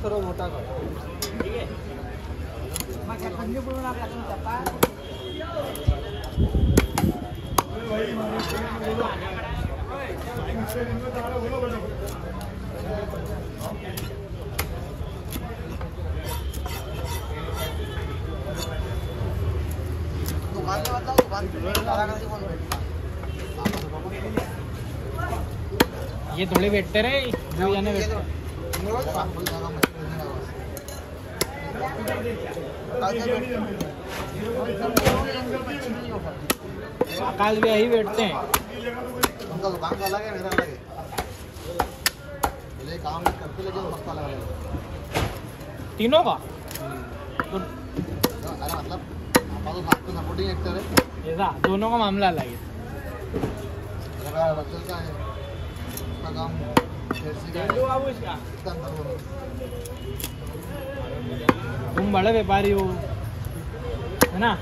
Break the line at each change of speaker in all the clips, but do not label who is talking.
थोड़ा मोटा कर ठीक है दुकान से बताओ दुकान ये थोड़े बैठते रहे जो जाने आकाश भी यही बैठते हैं उनका दुकान का अलग है मेरा अलग है पहले काम करते लगे मक्का लगा तीनों का तो अरे मतलब आपका तो आपको सपोर्टिंग एक्टर है ऐसा दोनों का मामला अलग है बच्चों का है उसका काम तुम बड़े व्यापारी हो है ना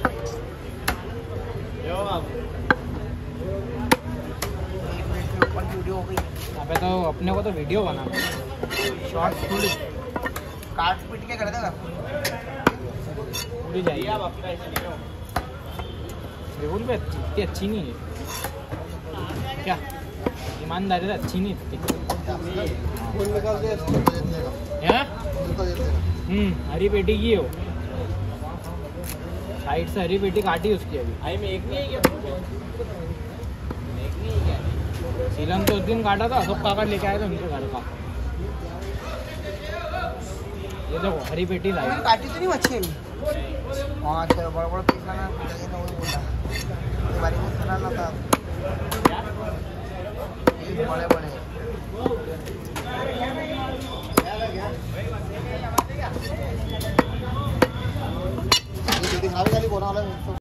अबे तो अपने को तो वीडियो बना शॉर्ट थोड़ी काट पीट के कर देगा पूरी जाइए आप अपना बिल्कुल भी इतनी अच्छी नहीं है क्या ईमानदारी से अच्छी नहीं इतनी हरी पेटी की हो साइड से हरी पेटी काटी उसकी अभी आई में एक नहीं है क्या सीलन तो उस दिन काटा था अशोक काका लेके आए थे उनके घर का ये देखो हरी पेटी लाई काटी तो नहीं मच्छी हाँ चलो बड़ा बड़ा पीस लाना बारी में खाना था बड़े बड़े खाली बोना वाला